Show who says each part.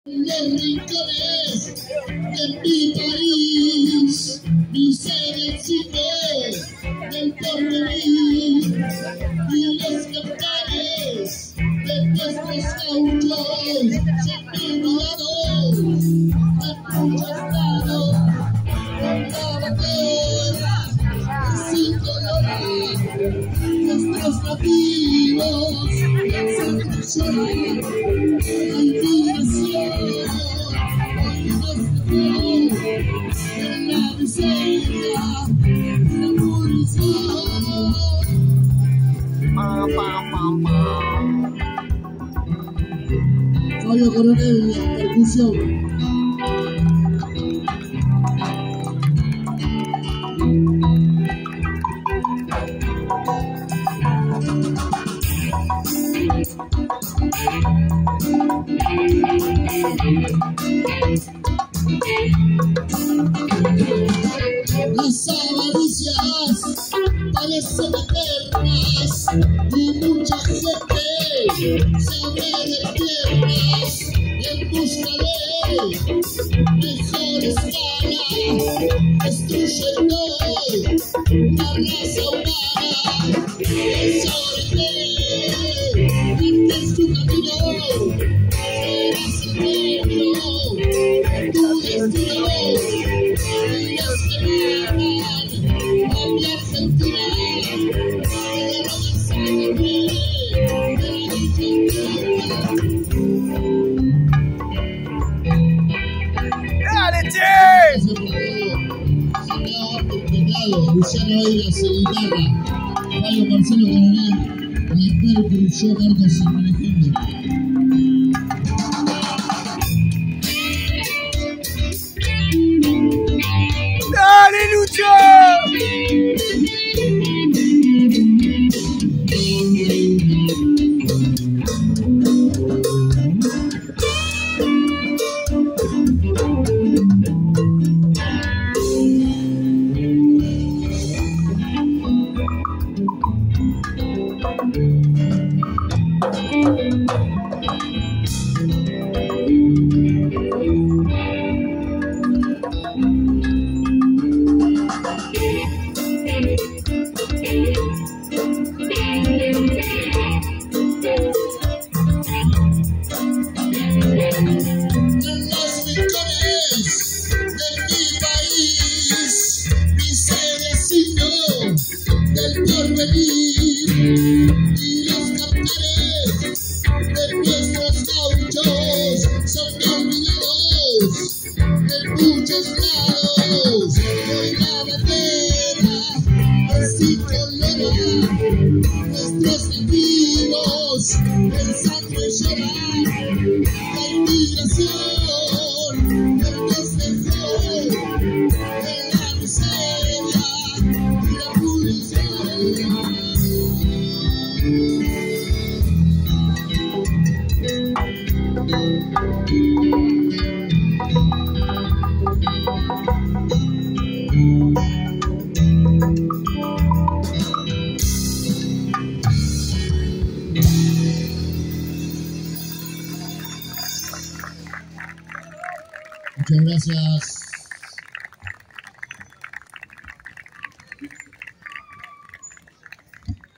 Speaker 1: Los rincones de mi país, mis elecciones del porvenir y los cantares de nuestros gauchos son olvidados de muchos lados con la bandera sin color. Nuestros nativos se cruzaron la indignación, hoy nos dejó en la miseria y la purición. Fabio Coronel, la percusión. Las avaricias parecen eternas y mucha gente se abre de piernas en busca de mejor escala, destruyendo la raza humana. Antes tu camino serás el negro de tu destino. Y los que vivan a mi Argentina, de la sangre de la Argentina.
Speaker 2: ¡Dale, che!
Speaker 1: Luciano Vegas en guitarra, Fabio Marcelo Coronel, la percu, yo Marcos en manejando.
Speaker 2: ¡Dale, Lucho! Y los cantares de nuestros gauchos son olvidados de muchos lados. Hoy la bandera es incolora, nuestros nativos en sangre lloran. La inmigración nos dejó en la miseria y la purición. Muchas gracias.